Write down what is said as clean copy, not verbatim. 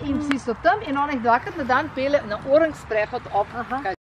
in vsi so tam in ona jih dvakrat na dan pele na orang sprehod ob